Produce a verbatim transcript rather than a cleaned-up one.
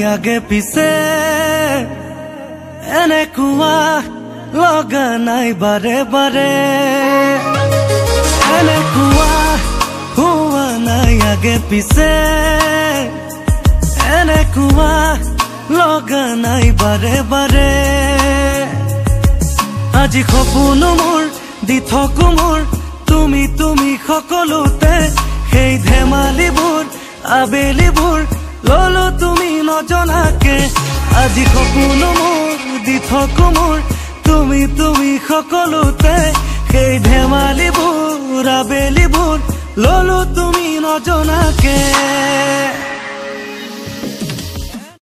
আগে পিছে এনেকুৱা লগা নাই বাৰে বাৰে এনেকুৱা হোৱা নাই আগে পিছে এনেকুৱা লগা নাই বাৰে বাৰে আজি সপোন মোৰ দি থাকো মোৰ তুমি তুমি সকলোতে সেই ধেমালিবোৰ আবেলিবোৰ ললো তুমি নজনাকে আজি সপোন মোৰ দি থাকো মোৰ তুমি তুমি সকলোতে সেই ধেমালিবোৰ আবেলিবোৰ ললো তুমি নজনাকে